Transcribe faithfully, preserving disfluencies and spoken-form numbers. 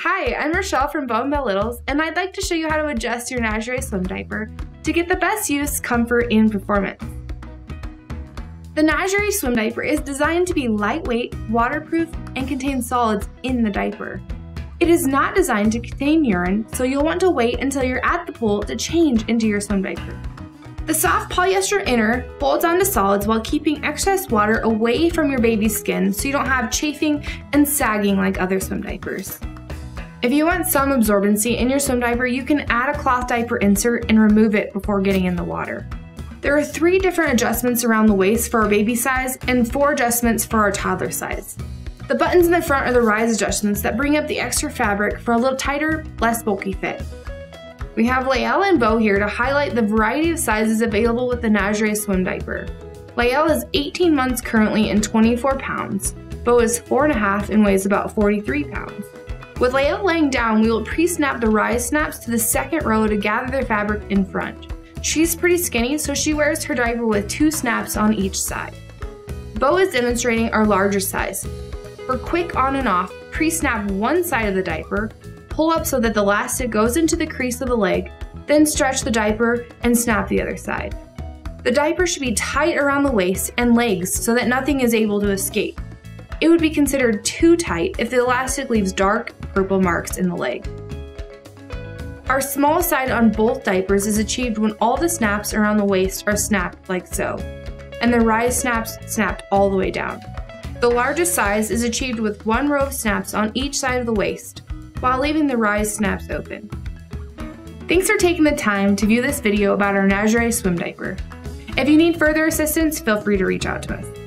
Hi, I'm Rochelle from Bow and Bell Littles, and I'd like to show you how to adjust your Nageray swim diaper to get the best use, comfort, and performance. The Nageray swim diaper is designed to be lightweight, waterproof, and contain solids in the diaper. It is not designed to contain urine, so you'll want to wait until you're at the pool to change into your swim diaper. The soft polyester inner holds onto solids while keeping excess water away from your baby's skin so you don't have chafing and sagging like other swim diapers. If you want some absorbency in your swim diaper, you can add a cloth diaper insert and remove it before getting in the water. There are three different adjustments around the waist for our baby size and four adjustments for our toddler size. The buttons in the front are the rise adjustments that bring up the extra fabric for a little tighter, less bulky fit. We have Layel and Beau here to highlight the variety of sizes available with the Nageray swim diaper. Layel is eighteen months currently and twenty-four pounds. Beau is four and a half and weighs about forty-three pounds. With Layel laying down, we will pre-snap the rise snaps to the second row to gather the fabric in front. She's pretty skinny, so she wears her diaper with two snaps on each side. Beau is demonstrating our larger size. For quick on and off, pre-snap one side of the diaper, pull up so that the elastic goes into the crease of the leg, then stretch the diaper and snap the other side. The diaper should be tight around the waist and legs so that nothing is able to escape. It would be considered too tight if the elastic leaves dark purple marks in the leg. Our small side on both diapers is achieved when all the snaps around the waist are snapped like so, and the rise snaps snapped all the way down. The largest size is achieved with one row of snaps on each side of the waist, while leaving the rise snaps open. Thanks for taking the time to view this video about our Nageray swim diaper. If you need further assistance, feel free to reach out to us.